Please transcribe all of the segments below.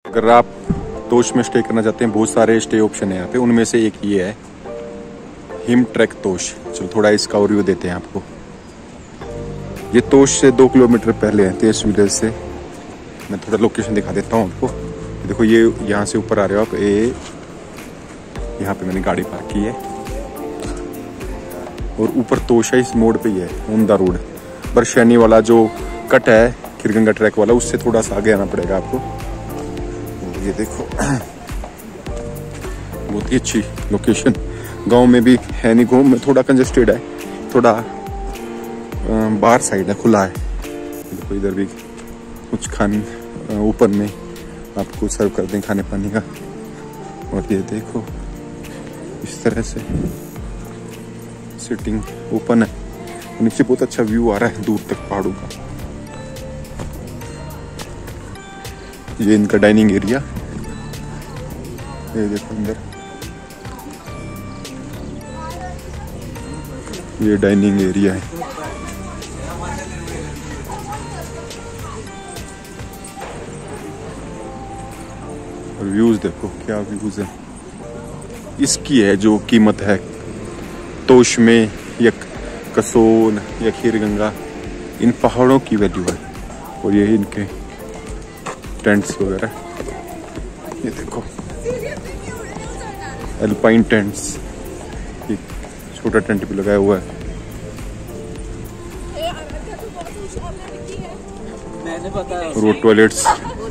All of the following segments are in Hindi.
अगर आप तोश में स्टे करना चाहते हैं, बहुत सारे स्टे ऑप्शन है यहाँ पे, उनमें से एक ये है हिम ट्रैक तोश। चलो थोड़ा इसका ओवरव्यू देते हैं आपको। ये तोश से 2 किलोमीटर पहले है तेज विलेज से। मैं थोड़ा लोकेशन दिखा देता हूँ आपको। देखो ये यहाँ से ऊपर आ रहे हो आप, ये यहाँ पे मैंने गाड़ी पार्क की है और ऊपर तोश है, इस मोड़ पे ही है उमदा रोड। बरशैनी वाला जो कट है खीरगंगा ट्रैक वाला, उससे थोड़ा सा आगे आना पड़ेगा आपको। ये देखो बहुत ही अच्छी लोकेशन। गांव में भी है नहीं, गांव में थोड़ा कंजेस्टेड है, थोड़ा बाहर साइड है, खुला है। देखो इधर भी कुछ खाने ऊपर में आपको सर्व कर दें खाने पानी का। और ये देखो इस तरह से सिटिंग ओपन है, नीचे बहुत अच्छा व्यू आ रहा है दूर तक पहाड़ों का। ये इनका डाइनिंग एरिया, ये देखो अंदर ये डाइनिंग एरिया है। और व्यूज देखो क्या व्यूज है। इसकी है जो कीमत है तोश में या कसोल या खीरगंगा, इन पहाड़ों की वैल्यू है। और ये इनके टेंट्स वगैरह, ये देखो एल्पाइन टेंट्स, एक छोटा टेंट भी लगाया हुआ है। Road toilets.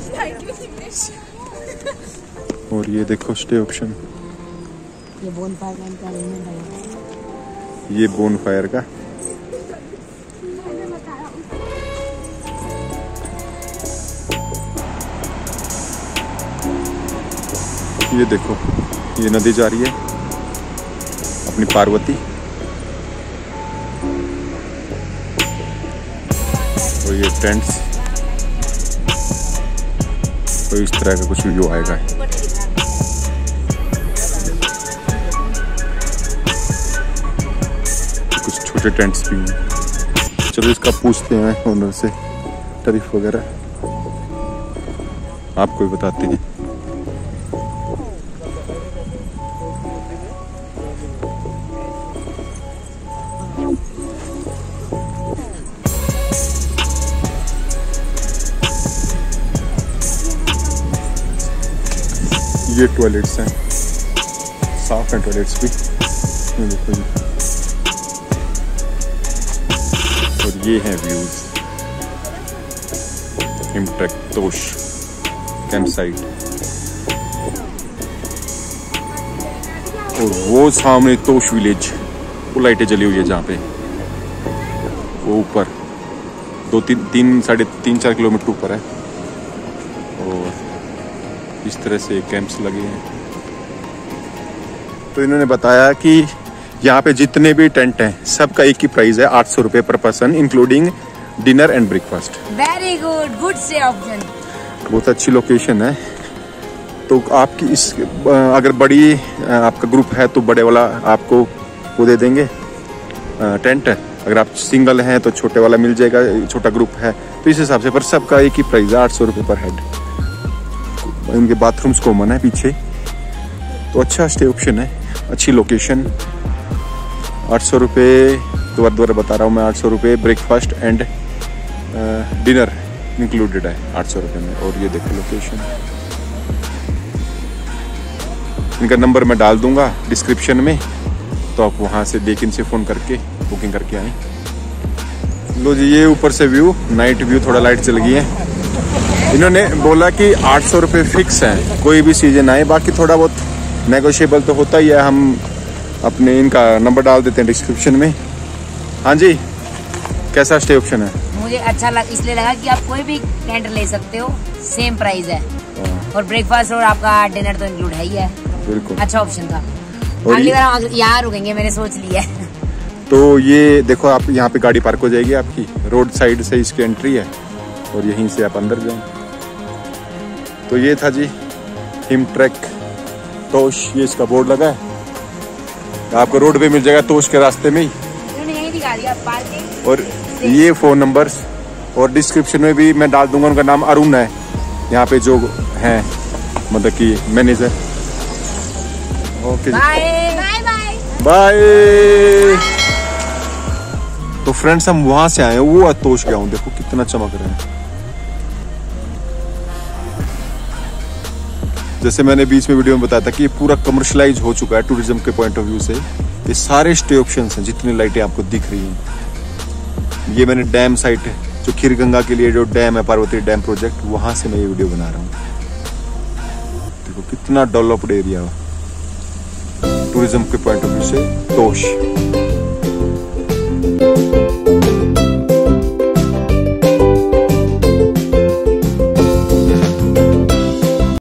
और ये देखो स्टे ऑप्शन, ये बोन फायर का। ये देखो ये नदी जा रही है अपनी पार्वती। और ये टेंट्स, तो इस तरह का कुछ व्यू आएगा। कुछ छोटे टेंट्स भी हैं। चलो इसका पूछते हैं ओनर से टैरिफ वगैरह, आपको भी बताते हैं। ये टॉयलेट्स हैं, साफ हैं टॉयलेट्स भी, ये देखो ये। और ये हैं views Him track Tosh camp site. और वो सामने तोश विलेज, वो लाइटें जली हुई है जहाँ पे, वो ऊपर 3-4 किलोमीटर ऊपर है। और इस तरह से कैंप्स लगे हैं। तो इन्होंने बताया कि यहाँ पे जितने भी टेंट हैं सबका एक ही प्राइस है, 800 रुपये पर person, including dinner and breakfast. Very good, good से ऑप्शन। बहुत अच्छी लोकेशन है। तो आपकी इस अगर बड़ी आपका ग्रुप है तो बड़े वाला आपको वो दे देंगे टेंट। अगर आप सिंगल हैं तो छोटे वाला मिल जाएगा, छोटा ग्रुप है तो इस हिसाब से। पर सबका एक ही प्राइस है, 800 रुपये पर हेड। उनके बाथरूम्स कॉमन है पीछे, तो अच्छा स्टे ऑप्शन है, अच्छी लोकेशन। 800 रुपये दोबारा बता रहा हूँ मैं, 800 रुपये ब्रेकफास्ट एंड डिनर इंक्लूडेड है 800 रुपये में। और ये देखो लोकेशन, इनका नंबर मैं डाल दूंगा डिस्क्रिप्शन में, तो आप वहाँ से देख इनसे फ़ोन करके बुकिंग करके आएँ। लो जी, ये ऊपर से व्यू, नाइट व्यू, थोड़ा लाइट चल गई है। इन्होंने बोला कि 800 रुपये फिक्स है, कोई भी सीजन आए, बाकी थोड़ा बहुत नेगोशिएबल तो होता ही है। हम अपने इनका नंबर डाल देते हैं डिस्क्रिप्शन में। हाँ जी, कैसा स्टे ऑप्शन है? मुझे अच्छा इसलिए लगा कि आप कोई भी टेंट ले सकते हो, सेम प्राइस है। और ब्रेकफास्ट और आपका डिनर तो इंक्लूड है ही है। बिल्कुल अच्छा ऑप्शन था। अगली बार हम यहाँ रुकेंगे, मैंने सोच लिया है। तो ये देखो, आप यहाँ पे गाड़ी पार्क हो जाएगी आपकी, रोड साइड से इसकी एंट्री है और यहीं से आप अंदर जाएं। तो ये था जी हिम ट्रैक तोश, ये इसका बोर्ड लगा है, आपको रोड पे मिल जाएगा तोश के रास्ते में ही। यहीं दिखा दिया पार्किंग। और ये फ़ोन नंबर्स और डिस्क्रिप्शन में भी मैं डाल दूंगा, उनका नाम अरुण है यहाँ पे जो हैं मतलब कि manager. Okay bye bye bye bye. तो फ्रेंड्स हम वहां से आए हैं, वो अतोश गांव, देखो कितना चमक रहा है। जैसे मैंने बीच में वीडियो में बताया था कि ये पूरा कमर्शलाइज हो चुका है टूरिज्म के पॉइंट ऑफ व्यू से। ये सारे स्टे ऑप्शंस हैं, जितनी लाइटें आपको दिख रही हैं। ये मैंने डैम साइट, जो खीरगंगा के लिए जो डैम है, पार्वती डैम प्रोजेक्ट, वहां से मैं ये वीडियो बना रहा हूँ। देखो कितना डेवलप्ड एरिया टूरिज्म के पॉइंट ऑफ व्यू से तोश।